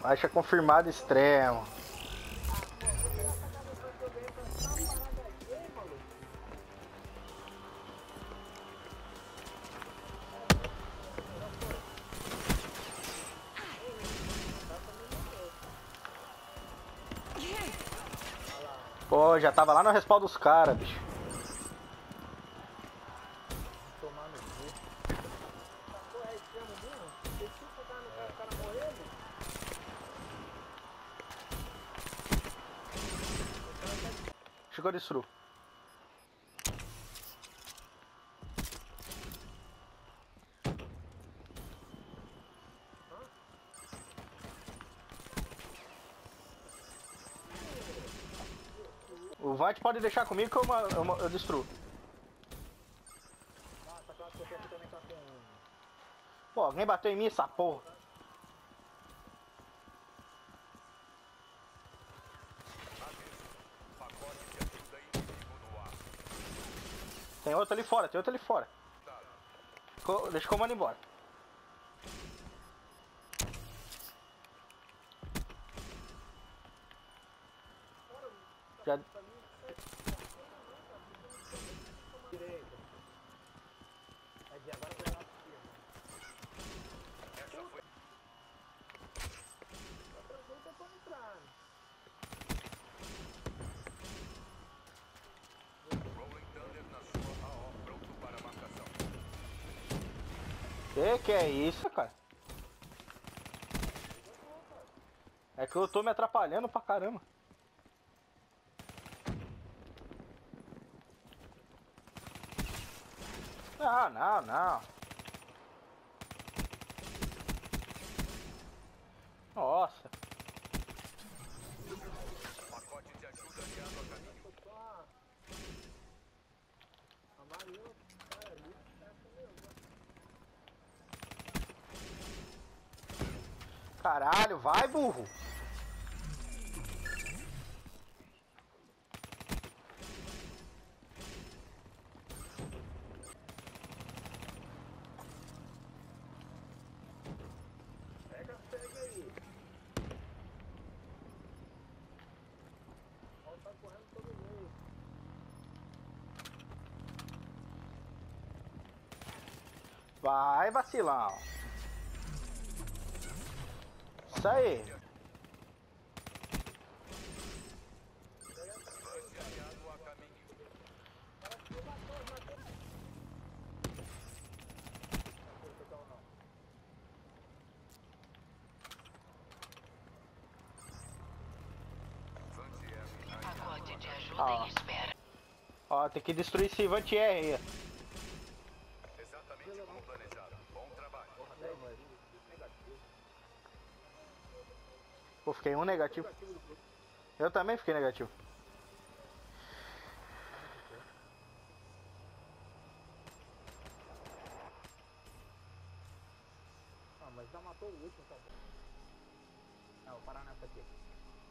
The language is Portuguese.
Baixa confirmado extremo. Pô, já tava lá no respawn dos caras, bicho. Tomar no cu. Pô, é extremo mesmo? Você chuta o cara no cara, o cara morreu? Chegou de suru. O Vant pode deixar comigo que eu destruo. Nossa, aquela pessoa aqui também tá com... Pô, alguém bateu em mim, essa porra. Tem outro ali fora, tem outro ali fora. Deixa o comando embora. Já... Direita. É de agora pra lá. Essa foi. Eu tô entrando. Rolling Thunder na sua AO, pronto para marcação. Que é isso, cara? É que eu tô me atrapalhando pra caramba. Não, não, não. Nossa. Pacote de ajuda aliado a caminho. Amarelo, cara, ali, essa mesmo. Caralho, vai, burro. Pega aí. Ó, tá correndo todo meio. Vai, vacilão. Isso aí. Avance aliado a caminho. Avance R. Pacote de ajuda em espera. Ó, tem que destruir esse Vantier aí. Exatamente como planejado. Bom trabalho. Porra, 10 negativo. Pô, fiquei um negativo. Eu também fiquei negativo. Ah, mas já matou o último, tá bom. Não, vou parar nessa aqui.